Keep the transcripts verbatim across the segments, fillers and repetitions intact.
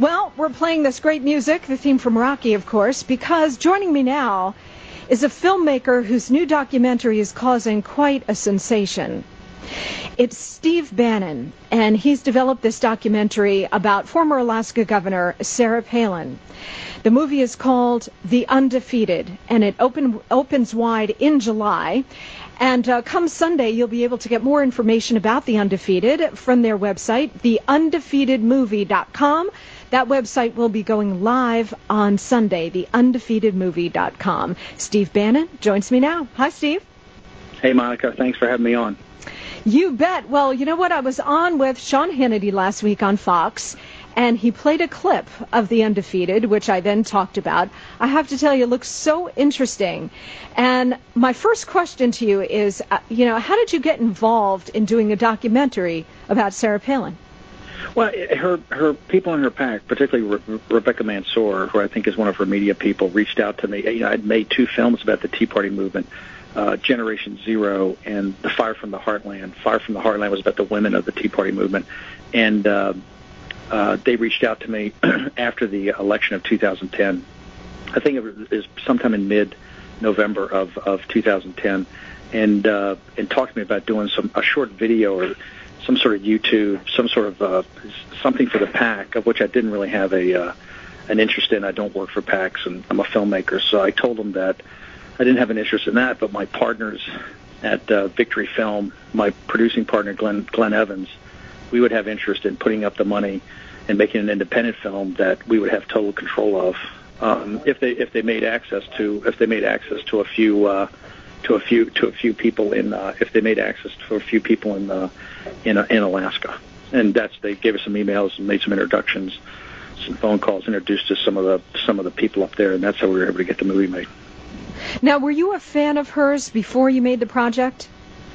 Well, we're playing this great music, the theme from Rocky, of course, because joining me now is a filmmaker whose new documentary is causing quite a sensation. It's Steve Bannon, and he's developed this documentary about former Alaska Governor Sarah Palin. The movie is called The Undefeated, and it open, opens wide in July. And uh, come Sunday, you'll be able to get more information about The Undefeated from their website, the undefeated movie dot com. That website will be going live on Sunday, the undefeated movie dot com. Steve Bannon joins me now. Hi, Steve. Hey, Monica. Thanks for having me on. You bet. Well, you know what? I was on with Sean Hannity last week on Fox, and he played a clip of The Undefeated, which I then talked about. I have to tell you, it looks so interesting. And my first question to you is, uh, you know, how did you get involved in doing a documentary about Sarah Palin? Well, her her people in her pack, particularly Re- Rebecca Mansour, who I think is one of her media people, reached out to me. You know, I'd made two films about the Tea Party movement, uh, Generation Zero and The Fire from the Heartland. Fire from the Heartland was about the women of the Tea Party movement. And uh, uh, they reached out to me after the election of two thousand ten. I think it was sometime in mid-November of, of two thousand ten, and uh, and talked to me about doing some a short video or some sort of YouTube, some sort of uh, something for the PAC, of which I didn't really have a uh, an interest in. I don't work for PACs, and I'm a filmmaker, so I told them that I didn't have an interest in that. But my partners at uh, Victory Film, my producing partner Glenn Glenn Evans, we would have interest in putting up the money and making an independent film that we would have total control of um, if they if they made access to if they made access to a few. Uh, to a few to a few people in uh, if they made access to a few people in uh, in uh, in Alaska, and that's they gave us some emails and made some introductions, some phone calls, introduced us some of the some of the people up there, and that's how we were able to get the movie made. Now, were you a fan of hers before you made the project?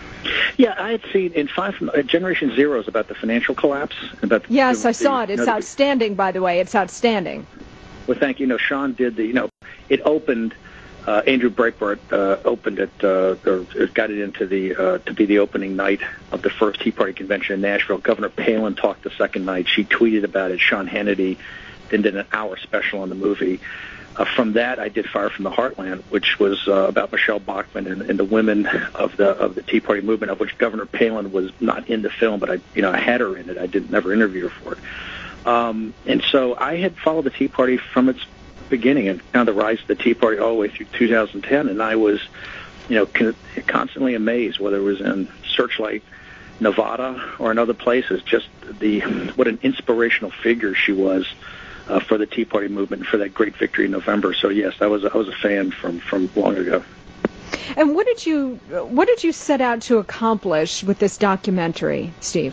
Yeah, I had seen in five from uh, Generation Zero is about the financial collapse. About the, yes, the, I saw it. It's you know, outstanding, by the way. It's outstanding. Well, thank you. You know, Sean did the you know it opened. Uh, Andrew Breitbart uh, opened it, uh, or got it into the uh, to be the opening night of the first Tea Party convention in Nashville. Governor Palin talked the second night. She tweeted about it. Sean Hannity then did an hour special on the movie. Uh, from that, I did Fire from the Heartland, which was uh, about Michelle Bachmann and, and the women of the of the Tea Party movement, of which Governor Palin was not in the film, but I you know I had her in it. I did never interview her for it, um, and so I had followed the Tea Party from its beginning and kind of the rise of the Tea Party all the way through two thousand ten, and I was, you know, con- constantly amazed, whether it was in Searchlight, Nevada, or in other places, just the what an inspirational figure she was uh, for the Tea Party movement and for that great victory in November. So yes, I was I was a fan from, from long ago. And what did you what did you set out to accomplish with this documentary, Steve?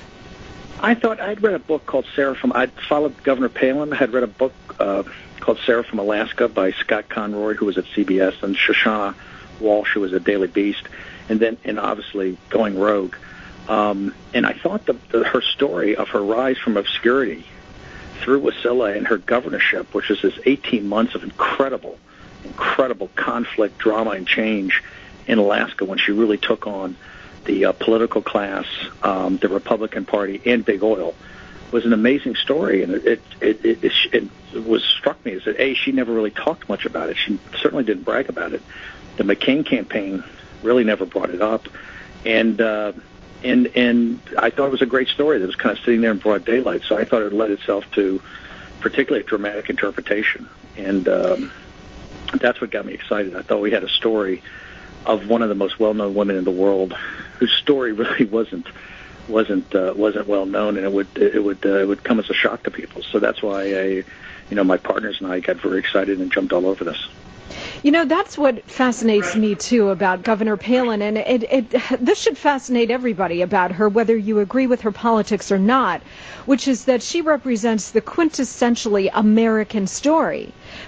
I thought I'd read a book called Sarah from. I'd followed Governor Palin. I had read a book uh, called Sarah from Alaska by Scott Conroy, who was at C B S, and Shoshana Walsh, who was at Daily Beast, and then and obviously Going Rogue. Um, and I thought the, the, her story of her rise from obscurity through Wasilla and her governorship, which was this eighteen months of incredible, incredible conflict, drama, and change in Alaska when she really took on the uh, political class, um, the Republican Party, and Big Oil, was an amazing story. And it it, it, it it was struck me as that, A, she never really talked much about it. She certainly didn't brag about it. The McCain campaign really never brought it up. And uh, and and I thought it was a great story that was kind of sitting there in broad daylight. So I thought it led itself to particularly a dramatic interpretation. And um, that's what got me excited. I thought we had a story of one of the most well-known women in the world, whose story really wasn't wasn't uh, wasn't well known, and it would it would uh, it would come as a shock to people. So that's why I, you know, my partners and I got very excited and jumped all over this. You know, that's what fascinates me too about Governor Palin, and it, it this should fascinate everybody about her, whether you agree with her politics or not, which is that she represents the quintessentially American story.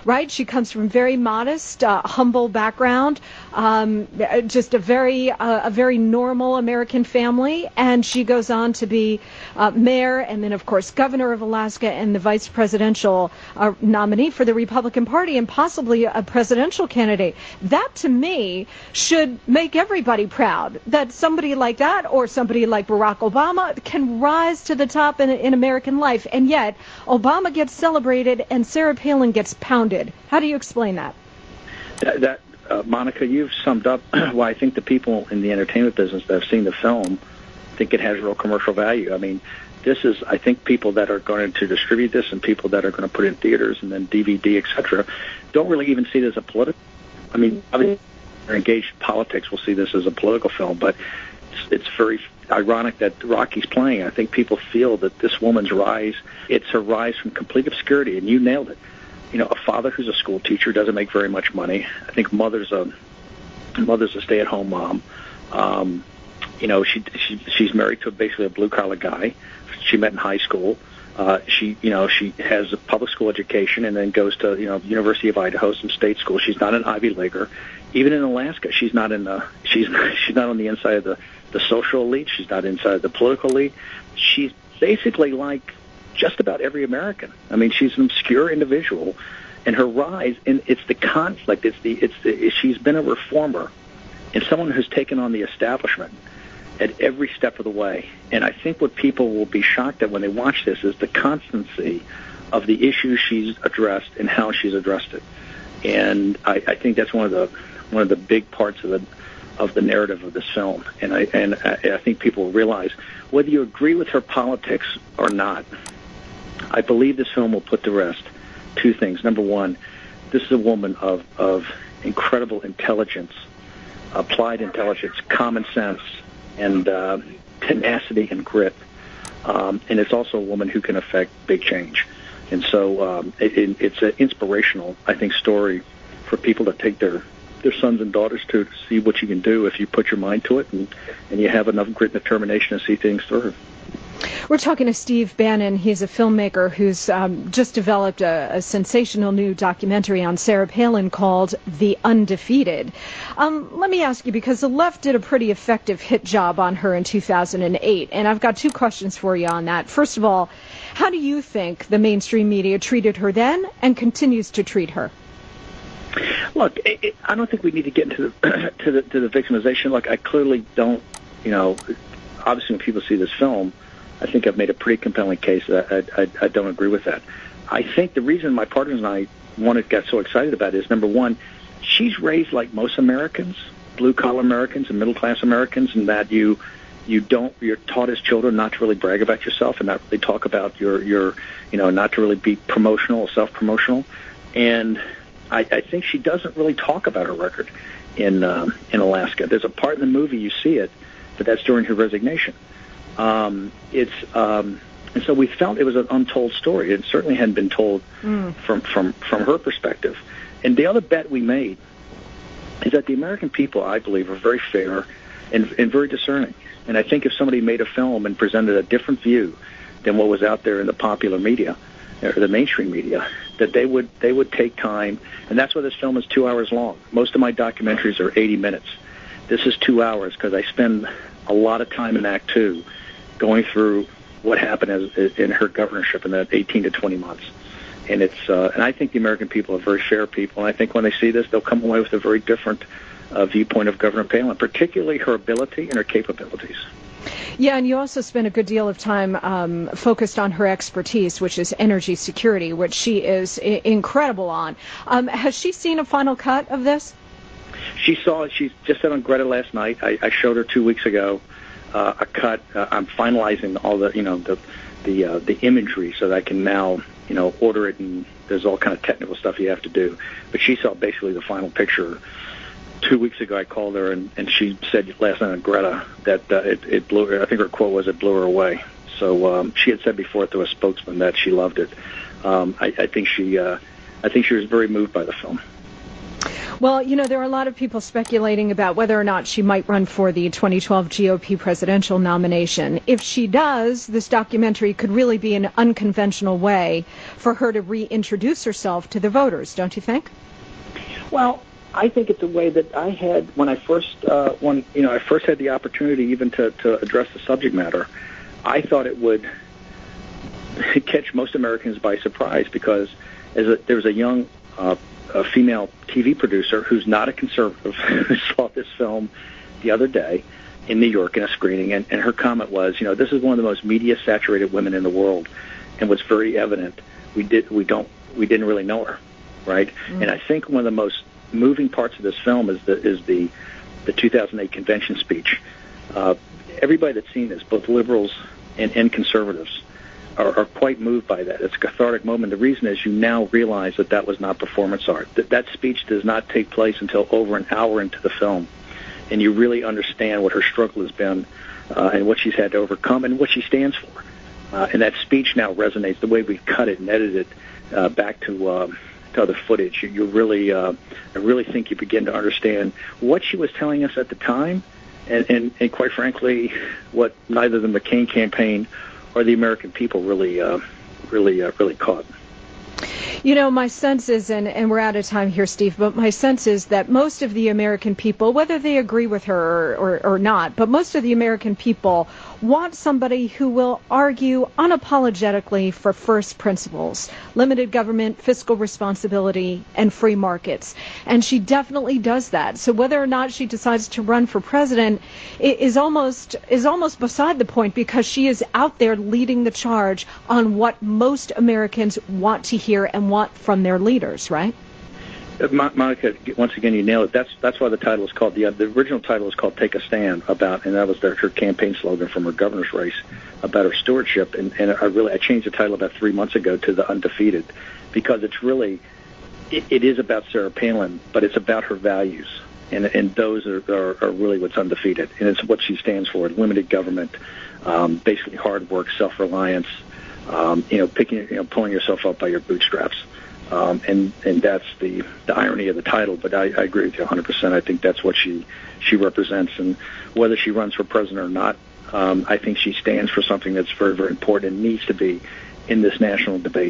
right? She comes from very modest, uh, humble background, um, just a very uh, a very normal American family, and she goes on to be uh, mayor and then, of course, governor of Alaska and the vice presidential uh, nominee for the Republican Party and possibly a presidential candidate. That, to me, should make everybody proud that somebody like that or somebody like Barack Obama can rise to the top in, in American life. And yet, Obama gets celebrated and Sarah Palin gets pounded. How do you explain that? That, that uh, Monica, you've summed up why I think the people in the entertainment business that have seen the film think it has real commercial value. I mean, this is, I think, people that are going to distribute this and people that are going to put it in theaters and then D V D, et cetera, don't really even see it as a political. I mean, obviously, they're engaged in politics will see this as a political film, but it's, it's very ironic that Rocky's playing. I think people feel that this woman's rise, it's her rise from complete obscurity, and you nailed it. You know, a father who's a school teacher doesn't make very much money. I think mother's a mother's a stay-at-home mom. Um, you know, she, she she's married to basically a blue-collar guy. She met in high school. Uh, she, you know, she has a public school education and then goes to, you know, University of Idaho, some state school. She's not an Ivy Leaguer. Even in Alaska, she's not in the she's she's not on the inside of the the social elite. She's not inside the political elite. She's basically like just about every American. I mean, she's an obscure individual, and her rise, and it's the conflict. It's the it's the she's been a reformer, and someone who's taken on the establishment at every step of the way. And I think what people will be shocked at when they watch this is the constancy of the issues she's addressed and how she's addressed it. And I, I think that's one of the one of the big parts of the of the narrative of this film. And I and I, I think people will realize whether you agree with her politics or not, I believe this film will put to rest two things. Number one, this is a woman of of incredible intelligence, applied intelligence, common sense, and uh, tenacity and grit. Um, and it's also a woman who can affect big change. And so um, it, it, it's an inspirational, I think, story for people to take their, their sons and daughters to, to see what you can do if you put your mind to it and, and you have enough grit and determination to see things through. We're talking to Steve Bannon. He's a filmmaker who's um, just developed a, a sensational new documentary on Sarah Palin called The Undefeated. Um, let me ask you, because the left did a pretty effective hit job on her in two thousand eight, and I've got two questions for you on that. First of all, how do you think the mainstream media treated her then and continues to treat her? Look, it, it, I don't think we need to get into the, to the to the victimization. Look, I clearly don't, you know, obviously when people see this film, I think I've made a pretty compelling case. I, I, I don't agree with that. I think the reason my partners and I wanted got so excited about it is, number one, she's raised like most Americans, blue-collar Americans and middle-class Americans, in that you you don't you're taught as children not to really brag about yourself and not really talk about your your you know not to really be promotional or self-promotional. And I, I think she doesn't really talk about her record in um, in Alaska. There's a part in the movie you see it, but that's during her resignation. Um, it's um, and so we felt it was an untold story. It certainly hadn't been told mm. from, from, from her perspective. And the other bet we made is that the American people, I believe, are very fair and, and very discerning. And I think if somebody made a film and presented a different view than what was out there in the popular media or the mainstream media, that they would they would take time. And that's why this film is two hours long. Most of my documentaries are eighty minutes. This is two hours because I spend a lot of time in Act Two going through what happened as, in her governorship in that eighteen to twenty months. And it's uh, and I think the American people are very fair people, and I think when they see this, they'll come away with a very different uh, viewpoint of Governor Palin, particularly her ability and her capabilities. Yeah, and you also spent a good deal of time um, focused on her expertise, which is energy security, which she is I- incredible on. Um, has she seen a final cut of this? She saw it. She just said on Greta last night. I, I showed her two weeks ago uh, a cut. Uh, I'm finalizing all the, you know, the the uh, the imagery so that I can now, you know, order it. And there's all kind of technical stuff you have to do. But she saw basically the final picture two weeks ago. I called her and, and she said last night on Greta that uh, it, it blew her. I think her quote was, "It blew her away." So um, she had said before to a spokesman that she loved it. Um, I, I think she, uh, I think she was very moved by the film. Well, you know, there are a lot of people speculating about whether or not she might run for the twenty twelve G O P presidential nomination. If she does, this documentary could really be an unconventional way for her to reintroduce herself to the voters, don't you think? Well, I think it's a way that I had when I first, uh, when you know, I first had the opportunity even to, to address the subject matter. I thought it would catch most Americans by surprise because as a, there was a young uh, a female T V producer who's not a conservative who saw this film the other day in New York in a screening, and, and her comment was, you know, this is one of the most media-saturated women in the world, and was very evident we did we don't we didn't really know her, right? Mm. And I think one of the most moving parts of this film is the is the the two thousand eight convention speech. Uh, everybody that's seen this, both liberals and, and conservatives, Are, are quite moved by that. It's a cathartic moment. The reason is you now realize that that was not performance art. That that speech does not take place until over an hour into the film, and you really understand what her struggle has been uh, and what she's had to overcome and what she stands for. Uh, and that speech now resonates. The way we cut it and edited it uh, back to, uh, to other footage, you, you really, uh, I really think you begin to understand what she was telling us at the time, and, and, and quite frankly, what neither the McCain campaign or the American people really, uh, really, uh, really caught. You know, my sense is, and, and we're out of time here, Steve, but my sense is that most of the American people, whether they agree with her or, or, or not, but most of the American people want somebody who will argue unapologetically for first principles, limited government, fiscal responsibility, and free markets. And she definitely does that. So whether or not she decides to run for president is almost is almost beside the point, because she is out there leading the charge on what most Americans want to hear and want from their leaders, right? Uh, Monica, once again, you nailed it. That's that's why the title is called, the, the original title is called Take a Stand, about, and that was their, her campaign slogan from her governor's race, about her stewardship. And, and I really, I changed the title about three months ago to The Undefeated, because it's really, it, it is about Sarah Palin, but it's about her values. And, and those are, are, are really what's undefeated. And it's what she stands for: limited government, um, basically hard work, self-reliance, um, you know, picking, you know, pulling yourself up by your bootstraps. Um, and, and that's the, the irony of the title, but I, I agree with you one hundred percent. I think that's what she, she represents, and whether she runs for president or not, um, I think she stands for something that's very, very important and needs to be in this national debate.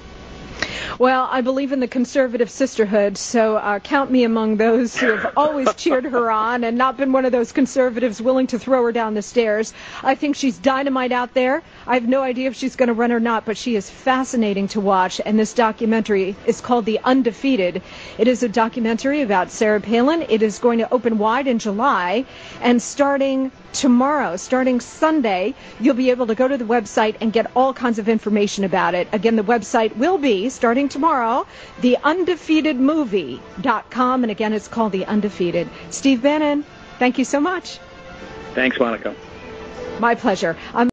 Well, I believe in the conservative sisterhood, so uh, count me among those who have always cheered her on and not been one of those conservatives willing to throw her down the stairs. I think she's dynamite out there. I have no idea if she's going to run or not, but she is fascinating to watch, and this documentary is called The Undefeated. It is a documentary about Sarah Palin. It is going to open wide in July, and starting tomorrow, starting Sunday, you'll be able to go to the website and get all kinds of information about it. Again, the website will be, starting tomorrow, the undefeated movie dot com, and again, it's called The Undefeated. Steve Bannon, thank you so much. Thanks, Monica. My pleasure. I'm